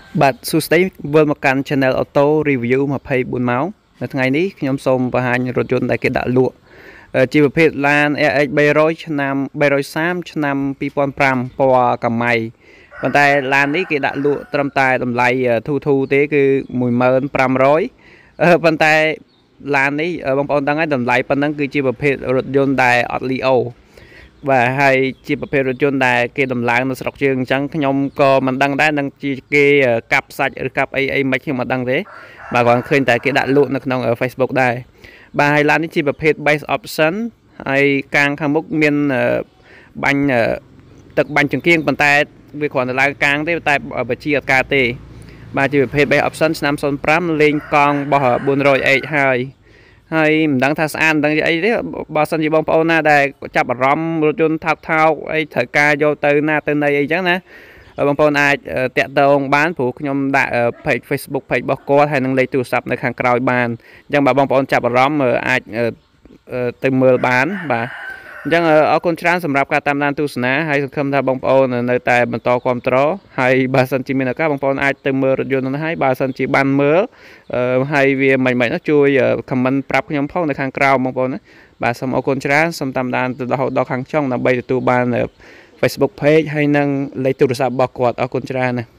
Bạn Sustain vừa một căn channel auto review mà pay 4 máu là ngày ní nhóm xôm và hai rồi chôn tại cái đã lụa chỉ một phết lan EX 300 năm 303 năm 2005 qua cầm mày còn tại lan ní cái đã lụa trong tay tầm lại thu thu tế cứ mùi mơn 500 còn tại lan ní bông bông đang ấy tầm lại phần năng cứ chỉ một phết rồi chôn tại Otlio và hai chỉประเภทรถยนต์ដែលគេដំឡើងនៅស្រុកយើងអញ្ចឹងខ្ញុំក៏មិនដឹងដែរនឹងជាគេកាប់សាច់ឬកាប់អីមិនខ្ញុំមិនដឹងទេបាទគាត់ឃើញតែគេដាក់លក់នៅក្នុង Facebook ដែរបាទហើយឡាននេះជាប្រភេទ base option ហើយកាងខាងមុខមានបាញ់ទឹកបាញ់ចង្គៀងប៉ុន្តែវាគ្រាន់តែឡើងកាងទេតែបជាអត់ការទេបាទជាប្រភេទ base option ឆ្នាំ05លេងកង់របស់ 400H ហើយមិនដឹងថាស្អាតមិនដឹងអីទេបើសិនជាបងប្អូនណាដែលចាប់អារម្មណ៍រថយន្តថោកអីត្រូវការយកទៅណាទៅណីអីចឹងណាបងប្អូនអាចតាក់ទងបានព្រោះខ្ញុំដាក់ page Facebook page របស់គាត់ហើយនឹងលេខទូរស័ព្ទនៅខាងក្រោយបានអញ្ចឹងបើបងប្អូនចាប់អារម្មណ៍អាចទៅមើលបានបាទអញ្ចឹងអរគុណច្រើនសម្រាប់ការតាមដានទស្សនាហើយសង្ឃឹមថាបងប្អូននៅតែបន្តគាំទ្រហើយបើសិនជាមានឱកាសបងប្អូនអាចទៅមើលរថយន្តនោះហើយបើសិនជាបានមើលហើយវាមិននោះជួយ comment ប្រាប់ខ្ញុំផងនៅខាងក្រោមបងប្អូនណាបាទសូមអរគុណច្រើនសូមតាមដានទៅដល់ខាងចុងដើម្បីទទួលបាន Facebook page ហើយនឹងលេខទូរស័ព្ទរបស់គាត់អរគុណច្រើនណា